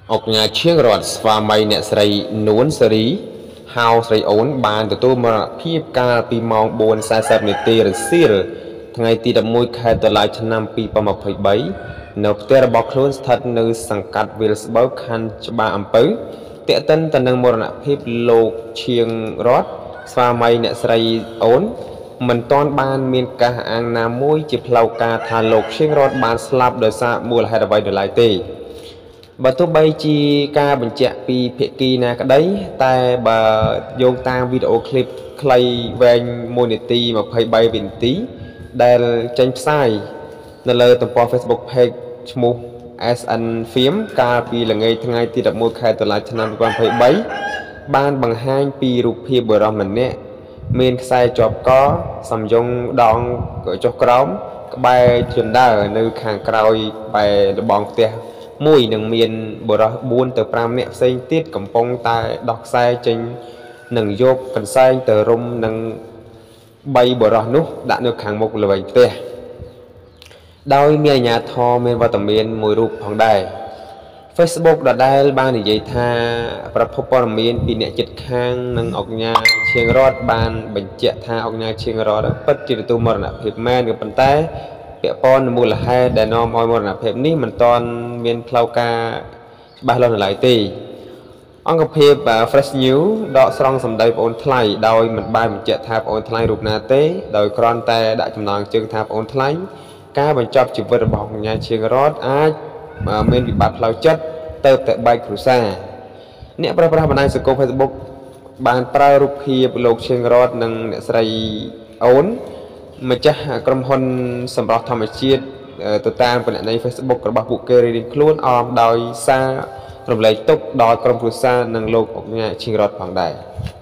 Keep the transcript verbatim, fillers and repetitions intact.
អុកញ៉ាឈៀងរត់ស្វាមីអ្នកស្រីនួនសេរីហៅស្រីអូនបានទទួលមរណភាពកាលពីម៉ោង បួនសាសិប នាទីរសៀលថ្ងៃទី ដប់មួយ ខែតុលា ឆ្នាំ ពីរពាន់ម្ភៃបី នៅផ្ទះរបស់ខ្លួនស្ថិតនៅសង្កាត់វាលស្បូវ ខណ្ឌច្បារអំពៅ ទាក់ទិនទៅនឹងមរណភាពលោកឈៀងរត់ស្វាមីអ្នកស្រីអូនមិនទាន់បានមានការអះអាងណាមួយជាផ្លូវការថាលោកឈៀងរត់បានស្លាប់ដោយសារមូលហេតុអ្វីដោយឡែកទេបើទោះបីជាការបញ្ជាក់ពីភាគីណាក្តីតែបើយោងតាមវីដេអូឃ្លីបខ្លីវែងមួយនាទីម្ភៃបីវិនាទីដែលចេញផ្សាយនៅលើទំព័រ Facebook Page ឈ្មោះ អេស អិន Film កាលពីល្ងាចថ្ងៃទី ដប់មួយ ខែតុលា ឆ្នាំ ពីរពាន់ម្ភៃបី បានបង្ហាញពីរូបភាពបុរសម្នាក់មានខ្សែជាប់កសំយងដងចុះក្រោមក្បែរជណ្ដើរនៅខាងក្រោយបែរលបងផ្ទះមួយនឹងមានបុរសបួនទៅប្រាំនាក់ផ្សេងទៀតកំពុងតែដោះខ្សែចេញនឹងយកកន្សែងទៅរុំនឹងបីបុរសនោះដាក់នៅខាងមុខល្វែងផ្ទះដោយមានអាជ្ញាធរមានវត្តមានមួយរូបផងដែរ Facebook ដដែលបាននិយាយថាប្រភពព័ត៌មានពីអ្នកជិតខាងនិងអុកញ៉ាឈៀងរត់បានបញ្ជាក់ថាអុកញ៉ាឈៀងរត់ពិតជាទទួលមរណភាពមែនក៏ប៉ុន្តែពាក់ព័ន្ធនឹងមូលហេតុដែលនាំឲ្យមរណភាពនេះមិនទាន់មានផ្លូវការច្បាស់លាស់នៅឡើយទេអង្គភាព Fresh News ដកស្រង់សម្ដីប្អូនថ្លៃដោយមិនបានបញ្ជាក់ថាប្អូនថ្លៃរូបណាទេដោយគ្រាន់តែដាក់ចំណងជើងថាប្អូនថ្លៃការបញ្ចប់ជីវិតរបស់អុកញ៉ាឈៀងរត់អាចមានវិបត្តិផ្លូវចិត្តទៅតែបែកគ្រួសារអ្នកប្រើប្រាស់បណ្ដាញសង្គម Facebook បានប្រើរូបភាពលោកឈៀងរត់និងអ្នកស្រីអូនម្ចាស់ក្រុមហ៊ុនសម្រស់ធម្មជាតិទៅតាមបណ្ដាញ Facebook របស់ពួកគេរៀងៗខ្លួនអមដោយសាររំលែកទុក្ខដល់ក្រុមគ្រួសារនិងលោកអុកញ៉ាឈៀងរត់ផងដែរ